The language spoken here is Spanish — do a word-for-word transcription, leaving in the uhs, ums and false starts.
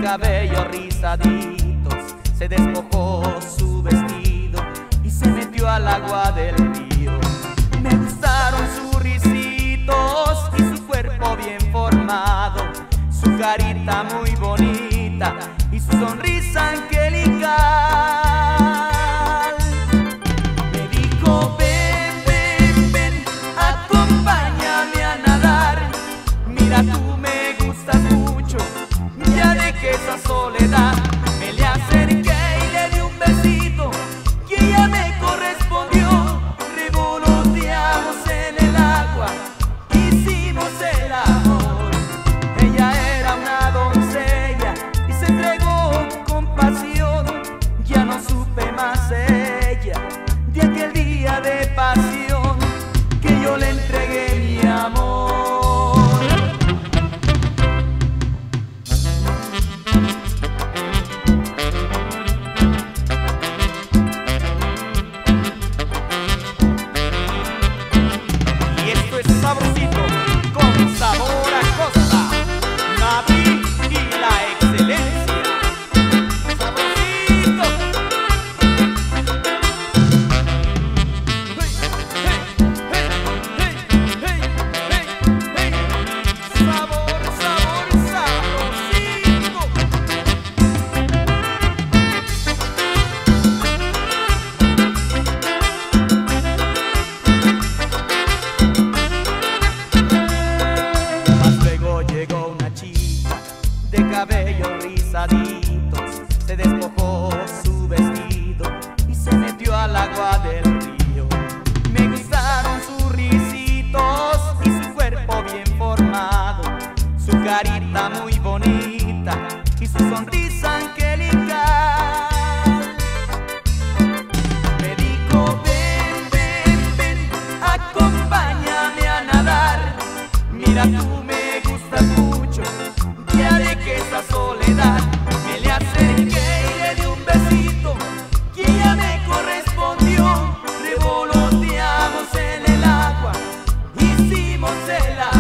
cabellos rizaditos, se despojó su vestido y se metió al agua del río. Me gustaron sus risitos y su cuerpo bien formado, su carita muy bonita y su sonrisa angelical. Me dijo: ven, ven, ven, acompáñame a nadar. Mira, tú me gustas mucho, ya dejé esa soledad. Me le acerqué y le di un besito y ella me correspondió. Revoloteamos en el agua, hicimos el amor. Ella era una doncella y se entregó con pasión. Ya no supe más ella de aquel día de pasión que yo le entregué mi amor. Sabrosito, con sabor a costa, Navi y la excelencia. Sabrosito. Hey, hey, hey, hey, hey, hey, hey. Sabor, sabor, sabrosito. Llegó una chica de cabellos rizaditos, se despojó su vestido y se metió al agua del río. Me gustaron sus risitos y su cuerpo bien formado, su carita muy bonita y su sonrisa angelical. Me dijo: ven, ven, ven, acompáñame a nadar. Mira, tú me mucho, ya dejé esa soledad. Me le acerqué y le di un besito y ella me correspondió. Revoloteamos en el agua, hicimos el amor.